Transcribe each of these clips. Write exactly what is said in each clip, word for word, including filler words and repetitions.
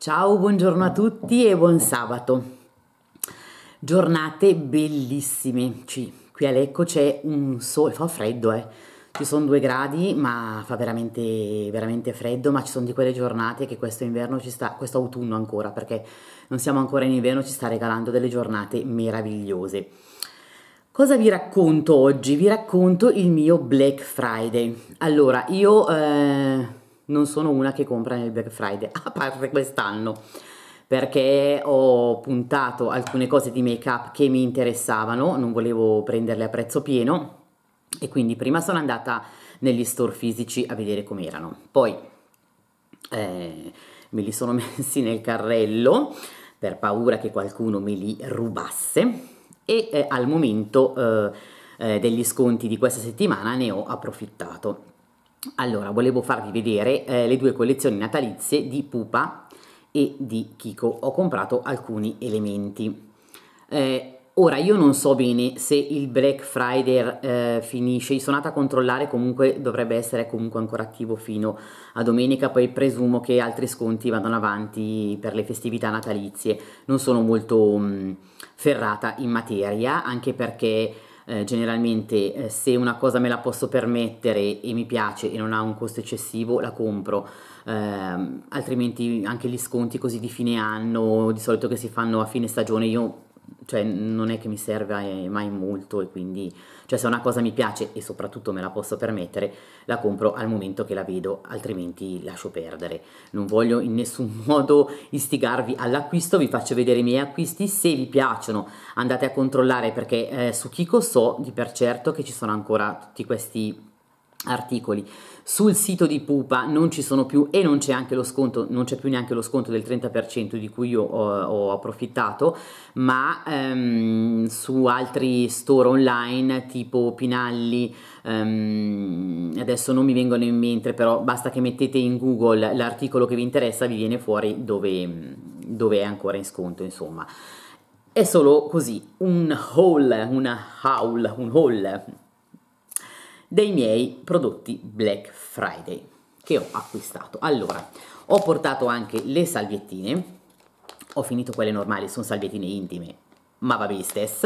Ciao, buongiorno a tutti e buon sabato. Giornate bellissime. Ci- qui a Lecco c'è un sole, fa freddo, eh. Ci sono due gradi, ma fa veramente, veramente freddo, ma ci sono di quelle giornate che questo inverno ci sta, questo autunno ancora, perché non siamo ancora in inverno, ci sta regalando delle giornate meravigliose. Cosa vi racconto oggi? Vi racconto il mio Black Friday. Allora, io eh, non sono una che compra nel Black Friday, a parte quest'anno, perché ho puntato alcune cose di make-up che mi interessavano, non volevo prenderle a prezzo pieno e quindi prima sono andata negli store fisici a vedere com'erano. Poi eh, me li sono messi nel carrello per paura che qualcuno me li rubasse e eh, al momento eh, eh, degli sconti di questa settimana ne ho approfittato. Allora, volevo farvi vedere eh, le due collezioni natalizie di Pupa e di Kiko. Ho comprato alcuni elementi. Eh, ora, io non so bene se il Black Friday eh, finisce, sono andata a controllare, comunque dovrebbe essere comunque ancora attivo fino a domenica, poi presumo che altri sconti vadano avanti per le festività natalizie. Non sono molto mh, ferrata in materia, anche perché eh, generalmente eh, se una cosa me la posso permettere e mi piace e non ha un costo eccessivo, la compro. Ehm, altrimenti anche gli sconti così di fine anno, di solito che si fanno a fine stagione, io cioè non è che mi serve mai molto e quindi cioè se una cosa mi piace e soprattutto me la posso permettere la compro al momento che la vedo, altrimenti lascio perdere. Non voglio in nessun modo istigarvi all'acquisto, vi faccio vedere i miei acquisti, se vi piacciono andate a controllare, perché eh, su Kiko so di per certo che ci sono ancora tutti questi articoli. Sul sito di Pupa non ci sono più e non c'è anche lo sconto, non c'è più neanche lo sconto del trenta per cento di cui io ho, ho approfittato, ma ehm, su altri store online tipo Pinalli, ehm, adesso non mi vengono in mente, però basta che mettete in Google l'articolo che vi interessa, vi viene fuori dove, dove è ancora in sconto, insomma. È solo così, un haul, una haul, un haul dei miei prodotti Black Friday che ho acquistato. Allora, ho portato anche le salviettine, ho finito quelle normali, sono salviettine intime, ma va bene stess,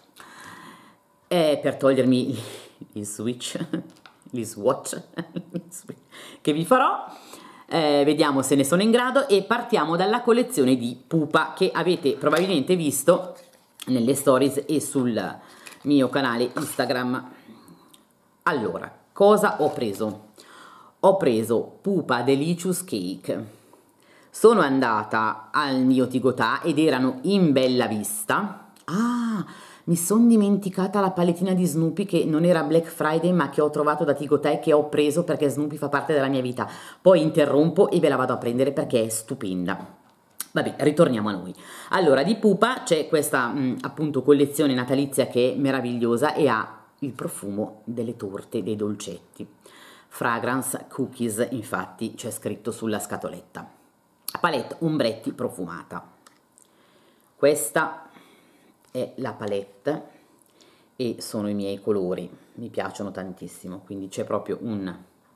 e per togliermi il switch, il swatch che vi farò, eh, vediamo se ne sono in grado e partiamo dalla collezione di Pupa che avete probabilmente visto nelle stories e sul mio canale Instagram. Allora, cosa ho preso? Ho preso Pupa Delicious Cake. Sono andata al mio Tigotà ed erano in bella vista. Ah, mi sono dimenticata la palettina di Snoopy che non era Black Friday ma che ho trovato da Tigotà e che ho preso perché Snoopy fa parte della mia vita. Poi interrompo e ve la vado a prendere perché è stupenda. Vabbè, ritorniamo a noi. Allora, di Pupa c'è questa mh, appunto collezione natalizia che è meravigliosa e ha il profumo delle torte, dei dolcetti. Fragrance Cookies, infatti c'è scritto sulla scatoletta. Palette ombretti profumata. Questa è la palette e sono i miei colori, mi piacciono tantissimo, quindi c'è proprio un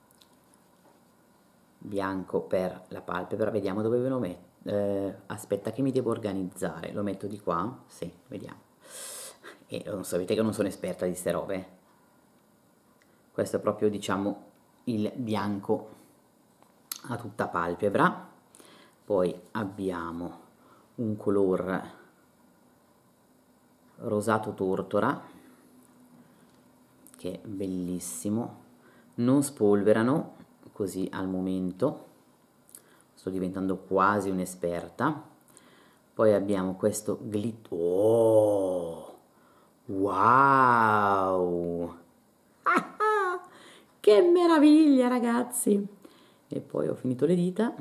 bianco per la palpebra, vediamo dove ve lo metto. Eh, aspetta che mi devo organizzare, lo metto di qua? Sì, vediamo. E non sapete che non sono esperta di ste robe. Questo è proprio, diciamo, il bianco a tutta palpebra. Poi abbiamo un color rosato tortora che è bellissimo, non spolverano così al momento, sto diventando quasi un'esperta. Poi abbiamo questo glitter, oh wow, ah, ah, che meraviglia ragazzi. E poi ho finito le dita.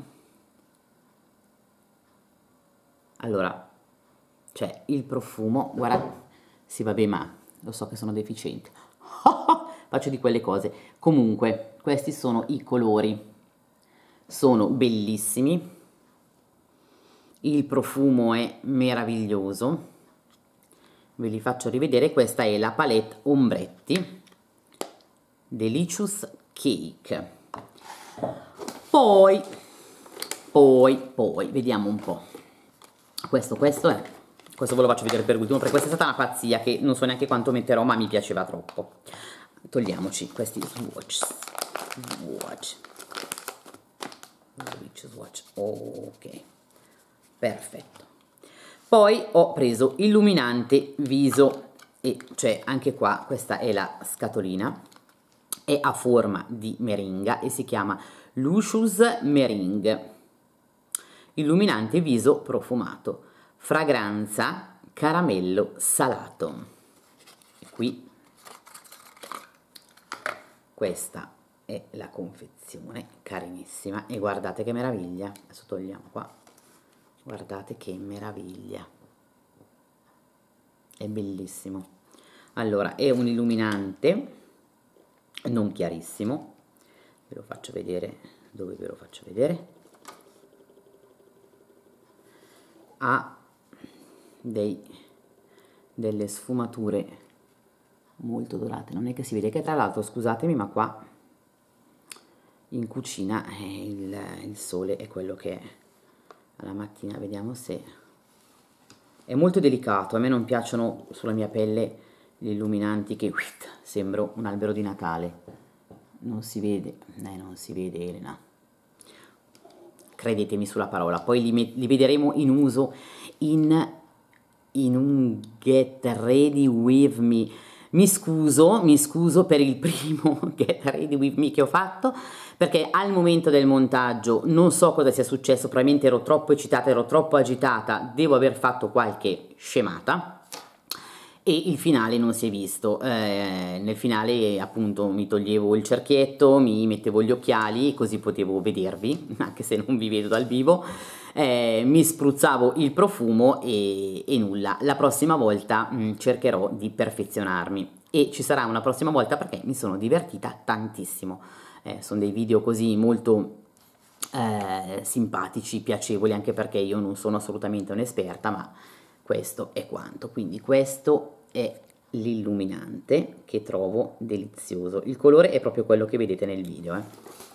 Allora, c'è il profumo, guarda, sì vabbè ma lo so che sono deficiente, faccio di quelle cose. Comunque, questi sono i colori, sono bellissimi, il profumo è meraviglioso, ve li faccio rivedere. Questa è la palette ombretti Delicious Cake. Poi Poi, poi, vediamo un po'. Questo, questo è, questo ve lo faccio vedere per ultimo, perché questa è stata una pazzia che non so neanche quanto metterò, ma mi piaceva troppo. Togliamoci questi swatch, swatch, swatch, swatch, ok, perfetto. Poi ho preso illuminante viso, e cioè anche qua, questa è la scatolina, è a forma di meringa e si chiama Lucious Meringue. Illuminante viso profumato, fragranza caramello salato. E qui questa è la confezione, carinissima, e guardate che meraviglia. Adesso togliamo qua, guardate che meraviglia, è bellissimo. Allora, è un illuminante non chiarissimo, ve lo faccio vedere, dove ve lo faccio vedere, ha dei, delle sfumature molto dorate, non è che si vede, che tra l'altro scusatemi ma qua in cucina eh, il, il sole è quello che è alla mattina, vediamo se è molto delicato. A me non piacciono sulla mia pelle gli illuminanti che uitt, sembro un albero di Natale, non si vede, eh, non si vede Elena, credetemi sulla parola. Poi li, li vedremo in uso in, in un Get Ready With Me. Mi scuso, mi scuso per il primo Get Ready With Me che ho fatto, perché al momento del montaggio non so cosa sia successo, probabilmente ero troppo eccitata, ero troppo agitata, devo aver fatto qualche scemata e il finale non si è visto. Eh, nel finale appunto mi toglievo il cerchietto, mi mettevo gli occhiali così potevo vedervi, anche se non vi vedo dal vivo, eh, mi spruzzavo il profumo e, e nulla. La prossima volta mh, cercherò di perfezionarmi e ci sarà una prossima volta perché mi sono divertita tantissimo. Eh, sono dei video così molto eh, simpatici, piacevoli, anche perché io non sono assolutamente un'esperta, ma questo è quanto. Quindi questo è l'illuminante che trovo delizioso, il colore è proprio quello che vedete nel video, eh.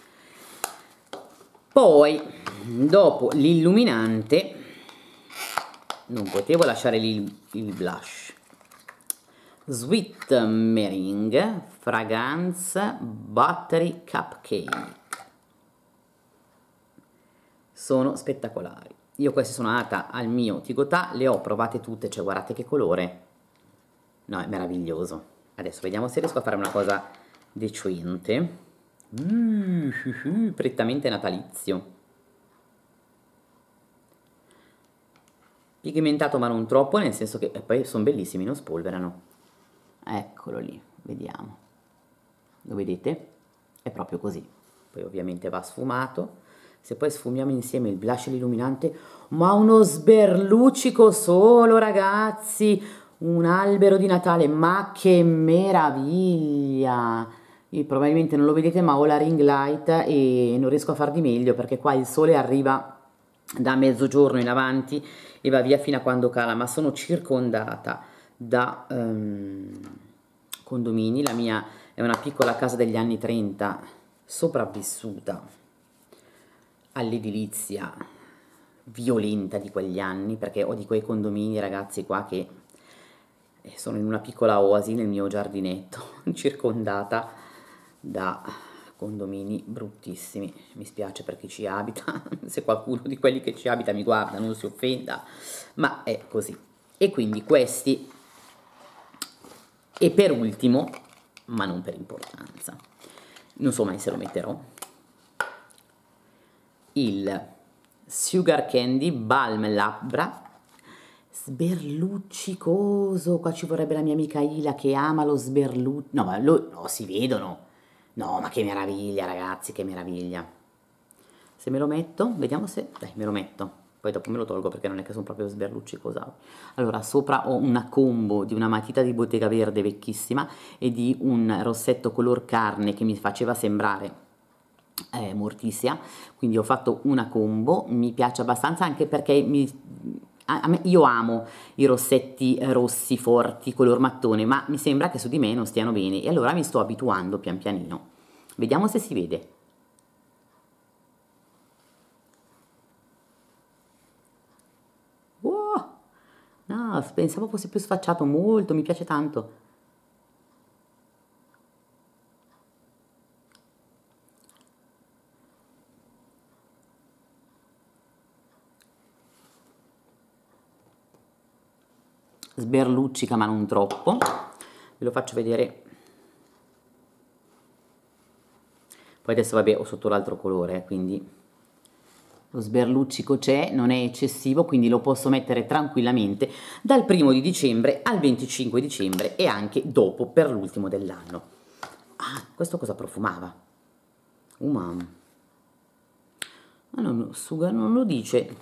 Poi dopo l'illuminante non potevo lasciare il, il blush, Sweet Meringue Fragrance Buttery Cupcake, sono spettacolari. Io queste sono andata al mio Tigotà, le ho provate tutte, cioè guardate che colore, no, è meraviglioso. Adesso vediamo se riesco a fare una cosa decente, mm, uh, uh, prettamente natalizio, pigmentato ma non troppo, nel senso che e poi sono bellissimi, non spolverano. Eccolo lì, vediamo, lo vedete? È proprio così. Poi ovviamente va sfumato. Se poi sfumiamo insieme il blush e l'illuminante, ma uno sberluccico solo, ragazzi, un albero di Natale, ma che meraviglia! Io probabilmente non lo vedete, ma ho la ring light e non riesco a far di meglio perché qua il sole arriva da mezzogiorno in avanti e va via fino a quando cala, ma sono circondata da um, condomini. La mia è una piccola casa degli anni trenta, sopravvissuta all'edilizia violenta di quegli anni, perché ho di quei condomini, ragazzi, qua che sono in una piccola oasi nel mio giardinetto, circondata da condomini bruttissimi. Mi spiace per chi ci abita, se qualcuno di quelli che ci abita mi guarda non si offenda, ma è così. E quindi questi, e per ultimo, ma non per importanza, non so mai se lo metterò, il Sugar Candy Balm Labbra sberluccicoso. Qua ci vorrebbe la mia amica Ila che ama lo sberluccico. No, ma lo, no, si vedono. No, ma che meraviglia, ragazzi, che meraviglia. Se me lo metto, vediamo se... Dai, me lo metto. Poi dopo me lo tolgo perché non è che sono proprio sberluccicoso. Allora, sopra ho una combo di una matita di Bottega Verde vecchissima e di un rossetto color carne che mi faceva sembrare Eh, Mortisia, quindi ho fatto una combo, mi piace abbastanza anche perché mi, a, a me, io amo i rossetti rossi forti color mattone, ma mi sembra che su di me non stiano bene e allora mi sto abituando pian pianino. Vediamo se si vede. Ah, pensavo fosse più sfacciato, molto, mi piace tanto. Sberluccica ma non troppo, ve lo faccio vedere. Poi adesso vabbè ho sotto l'altro colore, quindi lo sberluccico c'è, non è eccessivo, quindi lo posso mettere tranquillamente dal primo di dicembre al venticinque dicembre e anche dopo per l'ultimo dell'anno. Ah, questo cosa profumava? Umam. Ah, no, Sugar non lo dice.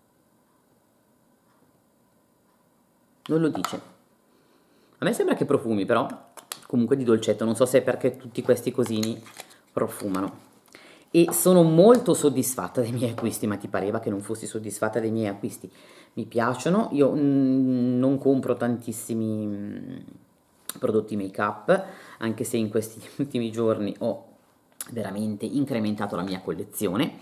Non lo dice. A me sembra che profumi, però comunque di dolcetto, non so se è perché tutti questi cosini profumano. E sono molto soddisfatta dei miei acquisti, ma ti pareva che non fossi soddisfatta dei miei acquisti? Mi piacciono, io mm, non compro tantissimi mm, prodotti make up, anche se in questi ultimi giorni ho veramente incrementato la mia collezione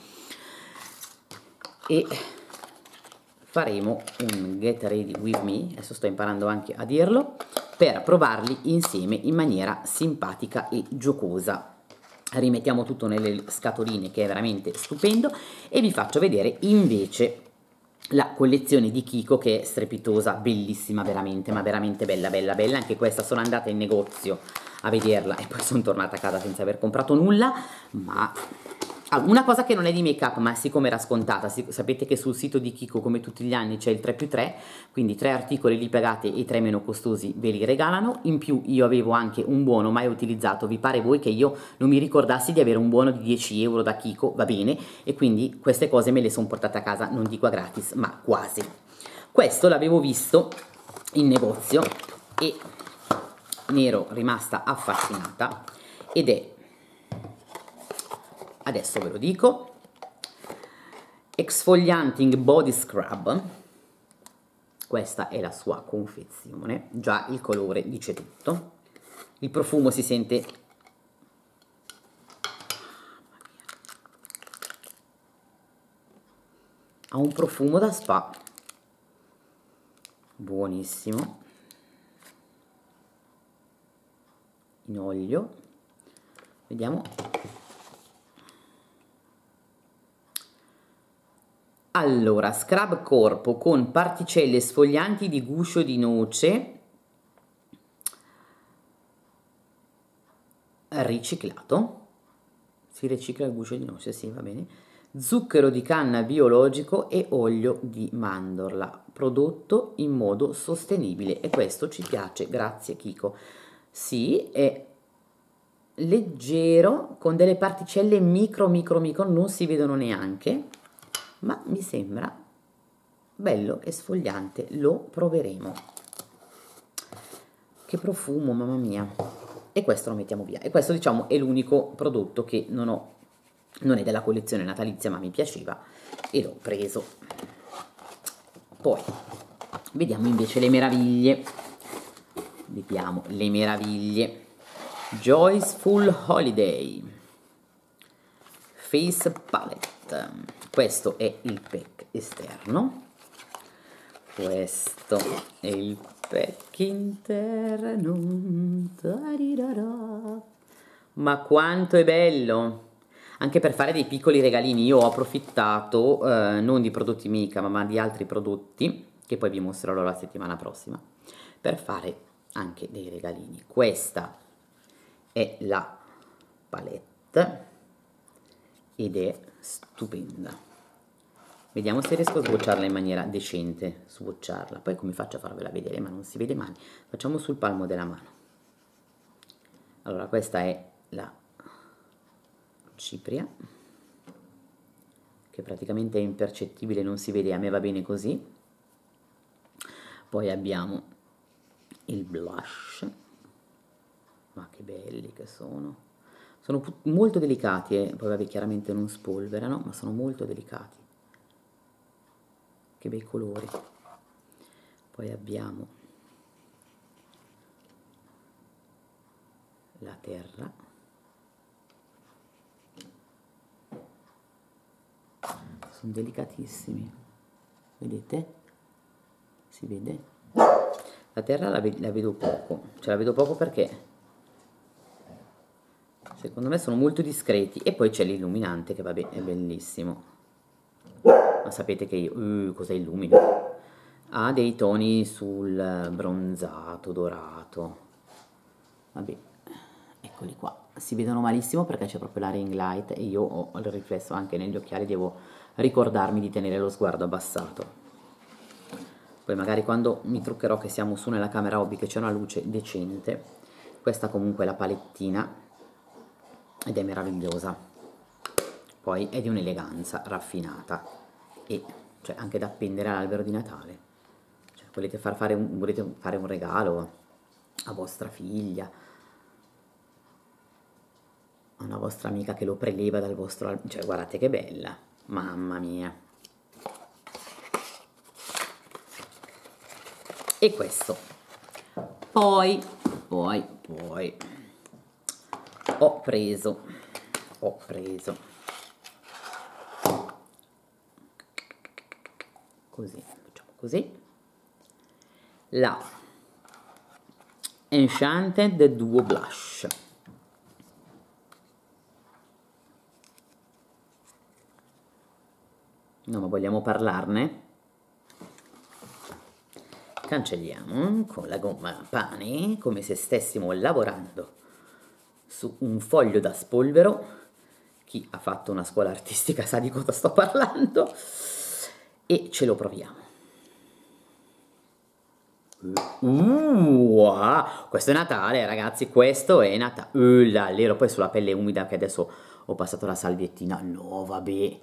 e faremo un Get Ready With Me, adesso sto imparando anche a dirlo, per provarli insieme in maniera simpatica e giocosa. Rimettiamo tutto nelle scatoline, che è veramente stupendo, e vi faccio vedere invece la collezione di Kiko, che è strepitosa, bellissima veramente, ma veramente bella bella bella. Anche questa sono andata in negozio a vederla e poi sono tornata a casa senza aver comprato nulla, ma ah, una cosa che non è di make up, ma siccome era scontata, sapete che sul sito di Kiko come tutti gli anni c'è il tre più tre, quindi tre articoli li pagate e tre meno costosi ve li regalano. In più io avevo anche un buono mai utilizzato, vi pare voi che io non mi ricordassi di avere un buono di dieci euro da Kiko? Va bene, e quindi queste cose me le sono portate a casa, non dico a gratis, ma quasi. Questo l'avevo visto in negozio e ne ero rimasta affascinata, ed è, adesso ve lo dico, Exfoliating Body Scrub. Questa è la sua confezione, già il colore dice tutto, il profumo si sente, ha un profumo da spa, buonissimo, in olio, vediamo. Allora, scrub corpo con particelle sfoglianti di guscio di noce riciclato, si ricicla il guscio di noce, sì, va bene, zucchero di canna biologico e olio di mandorla, prodotto in modo sostenibile, e questo ci piace, grazie Kiko. Sì, è leggero, con delle particelle micro micro micro, non si vedono neanche, ma mi sembra bello e sfogliante, lo proveremo. Che profumo, mamma mia. E questo lo mettiamo via, e questo diciamo è l'unico prodotto che non ho, non è della collezione natalizia, ma mi piaceva e l'ho preso. Poi vediamo invece le meraviglie, vediamo le meraviglie. Joyful Holiday Face Palette, questo è il pack esterno, questo è il pack interno, ma quanto è bello, anche per fare dei piccoli regalini. Io ho approfittato eh, non di prodotti Mica, ma di altri prodotti che poi vi mostrerò la settimana prossima, per fare anche dei regalini. Questa è la palette ed è stupenda, vediamo se riesco a swatcharla in maniera decente, swatcharla, poi come faccio a farvela vedere, ma non si vede mai, facciamo sul palmo della mano. Allora, questa è la cipria, che praticamente è impercettibile, non si vede, a me va bene così. Poi abbiamo il blush, ma che belli che sono, sono molto delicati, eh. Poi vabbè, chiaramente non spolverano, ma sono molto delicati, che bei colori. Poi abbiamo la terra, sono delicatissimi, vedete? Si vede? La terra la, ve la vedo poco, cioè la vedo poco perché secondo me sono molto discreti. E poi c'è l'illuminante che vabbè è bellissimo, ma sapete che io, uh, cosa illumino? Ha dei toni sul bronzato, dorato, vabbè, eccoli qua, si vedono malissimo perché c'è proprio la ring light e io ho il riflesso anche negli occhiali, devo ricordarmi di tenere lo sguardo abbassato. Poi magari quando mi truccherò che siamo su nella camera hobby che c'è una luce decente, questa comunque è la palettina ed è meravigliosa, poi è di un'eleganza raffinata e cioè anche da appendere all'albero di Natale, cioè, volete far fare un, volete fare un regalo a vostra figlia, a una vostra amica che lo preleva dal vostro, cioè guardate che bella, mamma mia. E questo, poi, poi, poi, ho preso, ho preso, così, facciamo così, la Enchanted Duo Blush. No, ma vogliamo parlarne? Cancelliamo con la gomma a pane come se stessimo lavorando su un foglio da spolvero. Chi ha fatto una scuola artistica sa di cosa sto parlando e ce lo proviamo. Uh, wow. Questo è Natale, ragazzi, questo è Natale. Uh, l'allero, poi sulla pelle umida che adesso ho passato la salviettina. No, vabbè.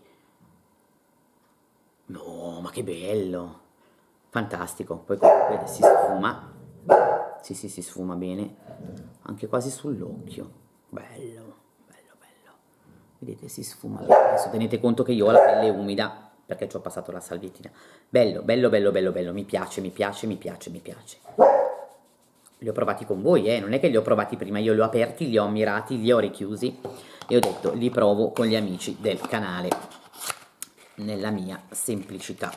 No, ma che bello. Fantastico, poi comunque si sfuma, sì sì si sfuma bene, anche quasi sull'occhio, bello, bello, bello, vedete si sfuma bene, adesso tenete conto che io ho la pelle umida perché ci ho passato la salviettina, bello, bello, bello, bello, bello, mi piace, mi piace, mi piace, mi piace, li ho provati con voi, eh, non è che li ho provati prima, io li ho aperti, li ho ammirati, li ho richiusi e ho detto li provo con gli amici del canale, nella mia semplicità.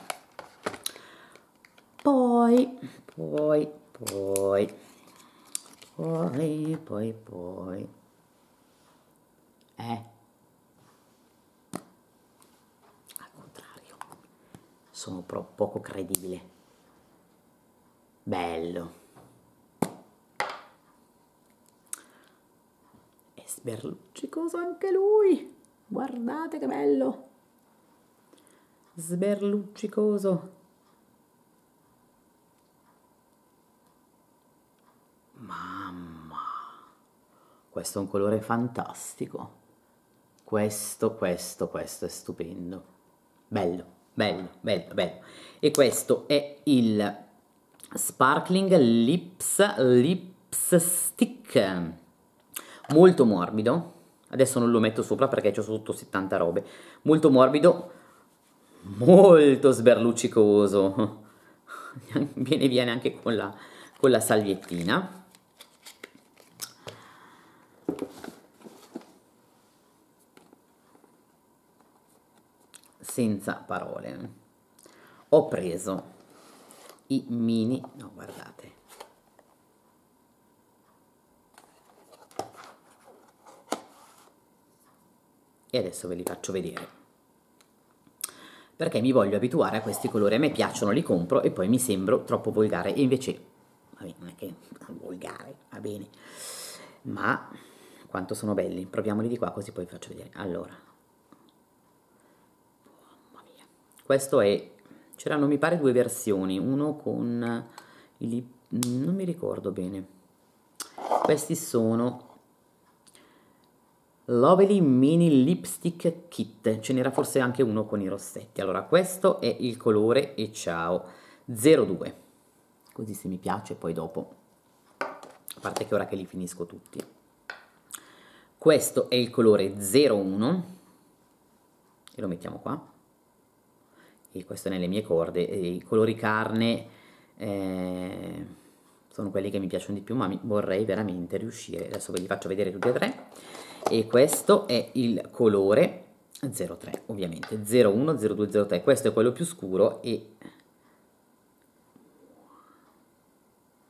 Poi, poi, poi, poi, poi, poi, eh, al contrario, sono pro poco credibile, bello, è sberluccicoso anche lui, guardate che bello, sberluccicoso. Mamma, questo è un colore fantastico, questo, questo, questo è stupendo, bello, bello, bello, bello, e questo è il Sparkling Lips Lipstick, molto morbido, adesso non lo metto sopra perché c'ho sotto settanta robe, molto morbido, molto sberluccicoso, viene via neanche con la, con la salviettina. Senza parole. Ho preso i mini, no guardate, e adesso ve li faccio vedere perché mi voglio abituare a questi colori, a me piacciono, li compro e poi mi sembro troppo volgare e invece vabbè, non è che volgare, va bene, ma quanto sono belli, proviamoli di qua così poi vi faccio vedere. Allora, questo è, c'erano mi pare due versioni, uno con i, non mi ricordo bene, questi sono Lovely Mini Lipstick Kit, ce n'era forse anche uno con i rossetti. Allora questo è il colore e ciao zero due, così se mi piace poi dopo, a parte che ora che li finisco tutti. Questo è il colore zero uno e lo mettiamo qua. E questo è nelle mie corde, e i colori carne eh, sono quelli che mi piacciono di più, ma mi, vorrei veramente riuscire, adesso ve li faccio vedere tutti e tre, e questo è il colore zero tre, ovviamente, zero uno, zero due, zero tre, questo è quello più scuro e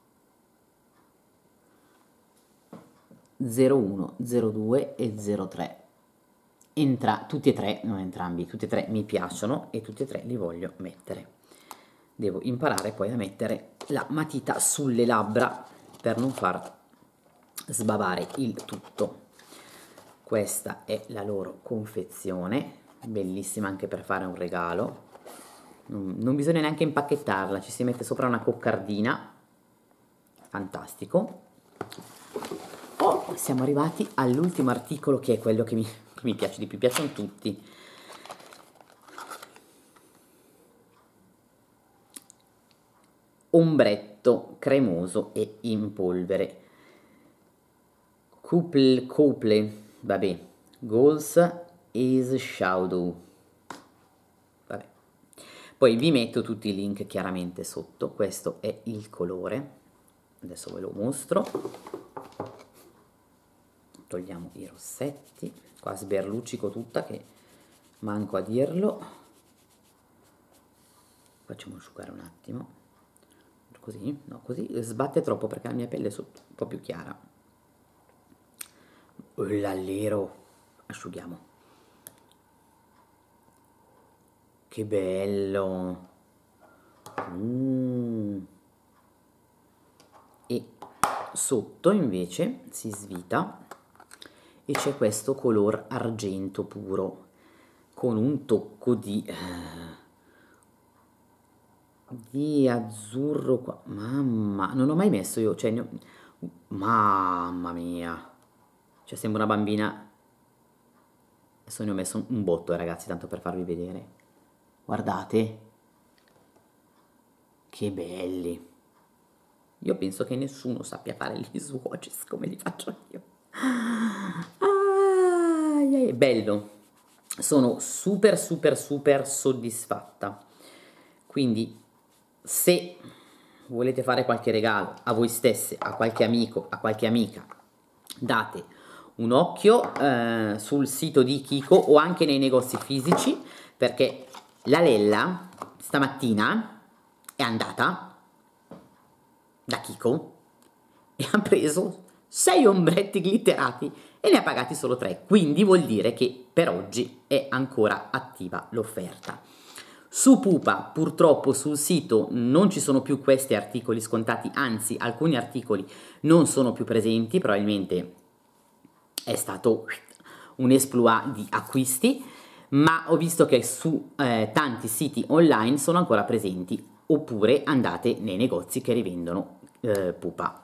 zero uno, zero due e zero tre. Entra, tutti e tre, non entrambi, tutti e tre mi piacciono e tutti e tre li voglio mettere. Devo imparare poi a mettere la matita sulle labbra per non far sbavare il tutto. Questa è la loro confezione, bellissima anche per fare un regalo. Non, non bisogna neanche impacchettarla, ci si mette sopra una coccardina. Fantastico. Oh, siamo arrivati all'ultimo articolo, che è quello che mi, che mi piace di più, piacciono tutti. Ombretto cremoso e in polvere. Couple, couple, vabbè, Goals is Shadow. Vabbè. Poi vi metto tutti i link chiaramente sotto. Questo è il colore. Adesso ve lo mostro. Togliamo i rossetti. Qua sberluccico tutta che manco a dirlo. Facciamo asciugare un attimo. Così, no, così sbatte troppo perché la mia pelle è sotto, un po' più chiara. L'allero, asciughiamo. Che bello. Mm. E sotto invece si svita e c'è questo color argento puro con un tocco di... Eh, di azzurro qua. Mamma, non ho mai messo io, cioè, ne ho, mamma mia, cioè sembra una bambina. Adesso ne ho messo un, un botto, eh, ragazzi, tanto per farvi vedere. Guardate che belli. Io penso che nessuno sappia fare gli swatches come li faccio io. Ah, è bello, sono super super super soddisfatta. Quindi se volete fare qualche regalo a voi stesse, a qualche amico, a qualche amica, date un occhio eh, sul sito di Kiko o anche nei negozi fisici, perché la Lella stamattina è andata da Kiko e ha preso sei ombretti glitterati e ne ha pagati solo tre, quindi vuol dire che per oggi è ancora attiva l'offerta. Su Pupa purtroppo sul sito non ci sono più questi articoli scontati, anzi alcuni articoli non sono più presenti, probabilmente è stato un exploit di acquisti, ma ho visto che su eh, tanti siti online sono ancora presenti, oppure andate nei negozi che rivendono eh, Pupa.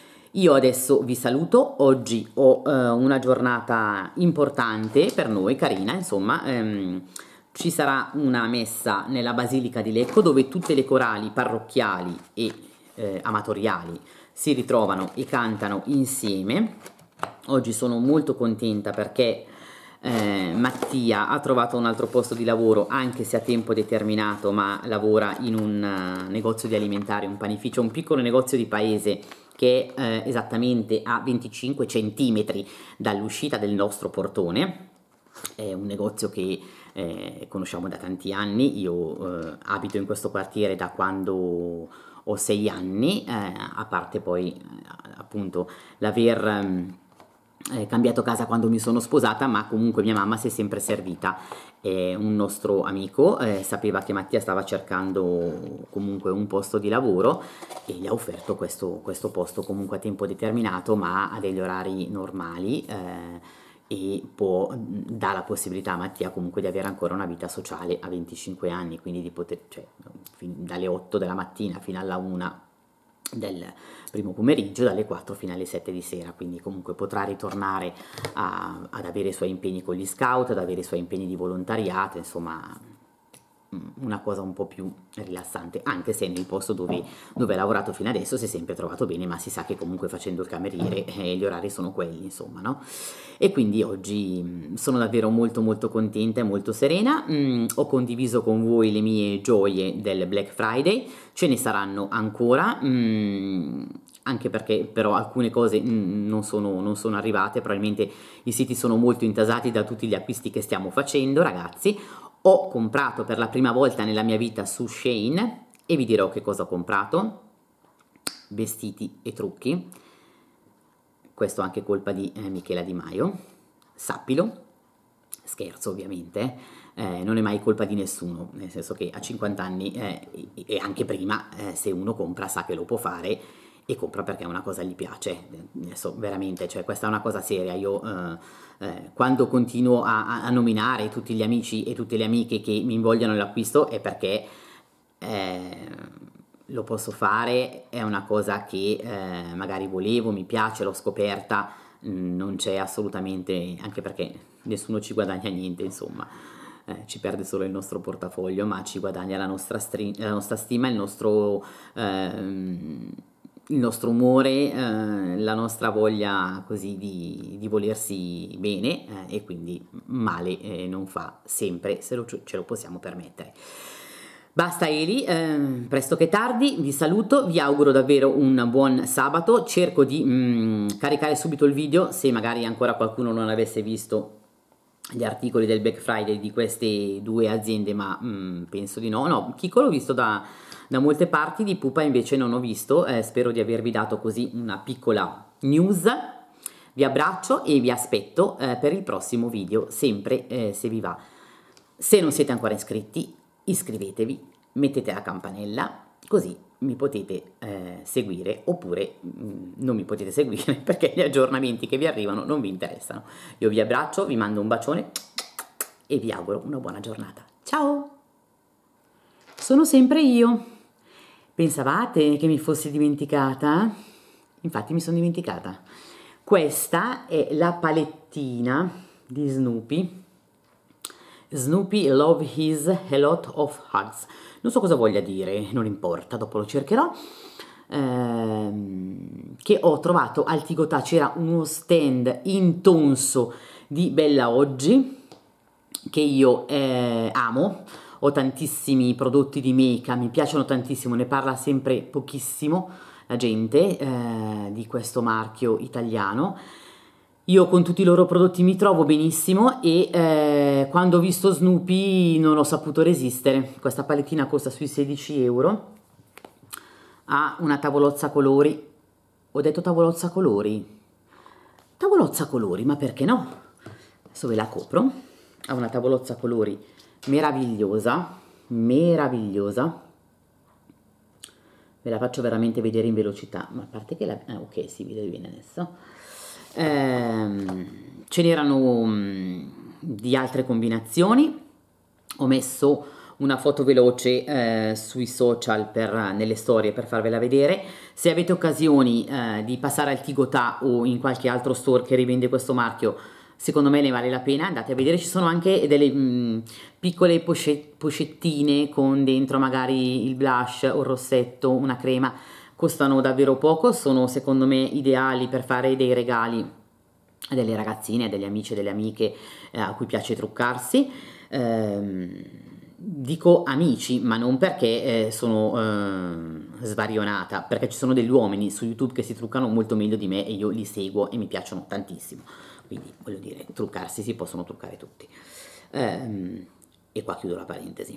Io adesso vi saluto, oggi ho eh, una giornata importante per noi, carina, insomma. ehm, Ci sarà una messa nella Basilica di Lecco dove tutte le corali parrocchiali e eh, amatoriali si ritrovano e cantano insieme. Oggi sono molto contenta perché eh, Mattia ha trovato un altro posto di lavoro, anche se a tempo determinato, ma lavora in un uh, negozio di alimentari, un panificio, un piccolo negozio di paese che è eh, esattamente a venticinque centimetri dall'uscita del nostro portone. È un negozio che eh, conosciamo da tanti anni. Io eh, abito in questo quartiere da quando ho sei anni, eh, a parte poi eh, appunto l'aver eh, cambiato casa quando mi sono sposata, ma comunque mia mamma si è sempre servita. Eh, un nostro amico eh, sapeva che Mattia stava cercando comunque un posto di lavoro e gli ha offerto questo, questo posto comunque a tempo determinato, ma a degli orari normali. Eh, e può, dà la possibilità a Mattia comunque di avere ancora una vita sociale a venticinque anni, quindi di poter, cioè, dalle otto della mattina fino alla una del primo pomeriggio, dalle quattro fino alle sette di sera, quindi comunque potrà ritornare a, ad avere i suoi impegni con gli scout, ad avere i suoi impegni di volontariato, insomma una cosa un po' più rilassante, anche se nel posto dove, dove ha lavorato fino adesso si è sempre trovato bene, ma si sa che comunque facendo il cameriere eh, gli orari sono quelli, insomma, no? E quindi oggi mh, sono davvero molto molto contenta e molto serena. mh, ho condiviso con voi le mie gioie del Black Friday, ce ne saranno ancora, mh, anche perché però alcune cose mh, non, sono, non sono arrivate, probabilmente i siti sono molto intasati da tutti gli acquisti che stiamo facendo, ragazzi. Ho comprato per la prima volta nella mia vita su Shein e vi dirò che cosa ho comprato: vestiti e trucchi. questo anche colpa di eh, Michela Di Maio, sappilo, scherzo ovviamente, eh, non è mai colpa di nessuno, nel senso che a cinquanta anni eh, e anche prima, eh, se uno compra sa che lo può fare e compra perché una cosa gli piace, adesso veramente, cioè questa è una cosa seria, io eh, eh, quando continuo a, a nominare tutti gli amici e tutte le amiche che mi invogliano l'acquisto è perché eh, lo posso fare, è una cosa che eh, magari volevo, mi piace, l'ho scoperta, mh, non c'è assolutamente, anche perché nessuno ci guadagna niente, insomma, eh, ci perde solo il nostro portafoglio, ma ci guadagna la nostra, stri- la nostra stima, il nostro, ehm, il nostro umore, eh, la nostra voglia così di, di volersi bene, eh, e quindi male eh, non fa sempre se lo- ce lo possiamo permettere. Basta Eli, eh, presto che tardi, vi saluto, vi auguro davvero un buon sabato, cerco di mm, caricare subito il video, se magari ancora qualcuno non avesse visto gli articoli del Black Friday di queste due aziende, ma mm, penso di no, no, Kiko l'ho visto da, da molte parti, di Pupa invece non ho visto, eh, spero di avervi dato così una piccola news, vi abbraccio e vi aspetto eh, per il prossimo video, sempre eh, se vi va. Se non siete ancora iscritti, iscrivetevi, mettete la campanella, così mi potete eh, seguire, oppure mh, non mi potete seguire perché gli aggiornamenti che vi arrivano non vi interessano. Io vi abbraccio, vi mando un bacione e vi auguro una buona giornata. Ciao! Sono sempre io. Pensavate che mi fossi dimenticata? Infatti mi sono dimenticata. Questa è la palettina di Snoopy. Snoopy Love His A Lot of Hugs. Non so cosa voglia dire, non importa, dopo lo cercherò. Ehm, che ho trovato al Tigotà, c'era uno stand intonso di Bella Oggi che io eh, amo, ho tantissimi prodotti di make-up, mi piacciono tantissimo, ne parla sempre pochissimo la gente eh, di questo marchio italiano. Io con tutti i loro prodotti mi trovo benissimo e eh, quando ho visto Snoopy non ho saputo resistere. Questa palettina costa sui sedici euro, ha una tavolozza a colori, ho detto tavolozza a colori, tavolozza a colori, ma perché no? Adesso ve la copro, ha una tavolozza a colori meravigliosa, meravigliosa, ve la faccio veramente vedere in velocità, ma a parte che la... Eh, ok, si vede bene adesso. Ehm, ce n'erano mh, di altre combinazioni, ho messo una foto veloce eh, sui social per, nelle storie per farvela vedere. Se avete occasioni eh, di passare al Tigotà o in qualche altro store che rivende questo marchio, secondo me ne vale la pena, andate a vedere, ci sono anche delle mh, piccole pochet pochettine con dentro magari il blush, un rossetto, una crema, costano davvero poco, sono secondo me ideali per fare dei regali a delle ragazzine, a degli amici e delle amiche eh, a cui piace truccarsi. Ehm, dico amici, ma non perché eh, sono eh, svarionata, perché ci sono degli uomini su YouTube che si truccano molto meglio di me e io li seguo e mi piacciono tantissimo. Quindi voglio dire, truccarsi si possono truccare tutti. Ehm, e qua chiudo la parentesi.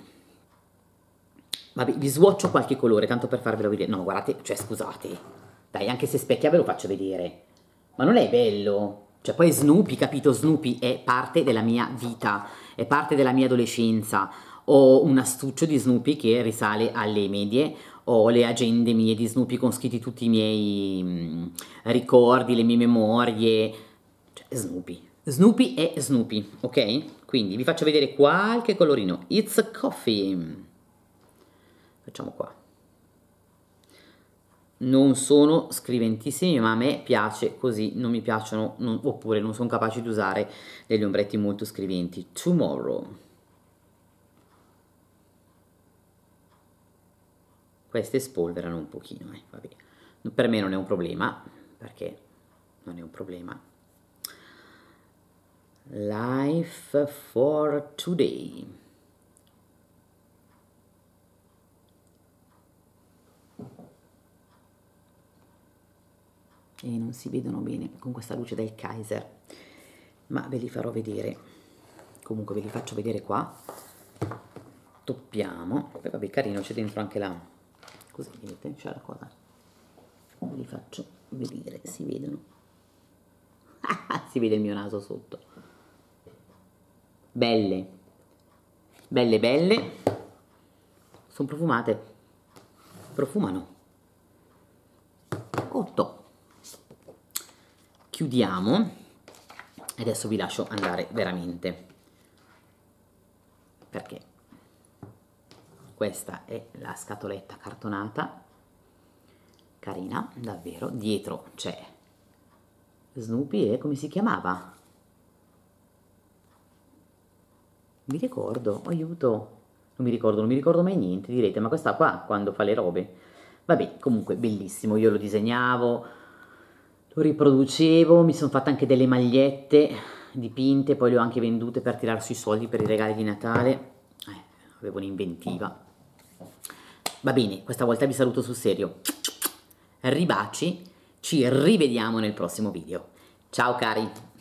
Vabbè, vi swatcho qualche colore, tanto per farvelo vedere. No, guardate, cioè scusate, dai, anche se specchia ve lo faccio vedere. Ma non è bello? Cioè poi Snoopy, capito? Snoopy è parte della mia vita, è parte della mia adolescenza. Ho un astuccio di Snoopy che risale alle medie, ho le agende mie di Snoopy con scritti tutti i miei mh, ricordi, le mie memorie. Cioè, Snoopy. Snoopy è Snoopy, ok? Quindi vi faccio vedere qualche colorino. It's Coffee. Facciamo qua. Non sono scriventissimi, ma a me piace così, non mi piacciono, non, oppure non sono capace di usare degli ombretti molto scriventi. Tomorrow. Queste spolverano un pochino, eh, vabbè. Per me non è un problema, perché non è un problema. Life for Today. E non si vedono bene con questa luce del Kaiser, ma ve li farò vedere. Comunque ve li faccio vedere qua. Toppiamo, poi vabbè, carino, c'è dentro anche la, così vedete, c'è la cosa, ve li faccio vedere, si vedono. si vede il mio naso sotto. Belle, belle, belle, sono profumate, profumano. Otto. Chiudiamo e adesso vi lascio andare veramente, perché questa è la scatoletta cartonata, carina davvero. Dietro c'è Snoopy e come si chiamava? Mi ricordo, aiuto, non mi ricordo, non mi ricordo mai niente, direte, ma questa qua quando fa le robe? Vabbè, comunque bellissimo, io lo disegnavo, lo riproducevo, mi sono fatta anche delle magliette dipinte, poi le ho anche vendute per tirare sui soldi per i regali di Natale, eh, avevo un'inventiva. Va bene, questa volta vi saluto sul serio, ribaci, ci rivediamo nel prossimo video, ciao cari!